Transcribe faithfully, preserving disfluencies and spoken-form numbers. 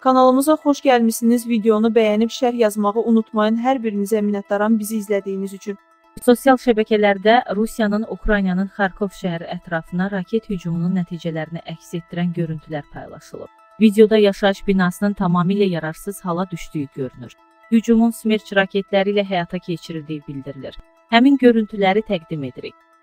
Kanalımıza xoş gəlmişsiniz. Videonu bəyənib şərh yazmağı unutmayın. Hər birinizə minnətdaram bizi izlədiyiniz üçün. Sosial şəbəkələrdə Rusiyanın Ukraynanın Xarkov şəhəri ətrafına raket hücumunun nəticələrini əks etdirən görüntülər paylaşılıb. Videoda yaşayış binasının tamamilə yararsız hala düşdüyü görünür. Hücumun Smerç raketləri ilə həyata keçirildiyi bildirilir. Həmin görüntüləri təqdim edirik.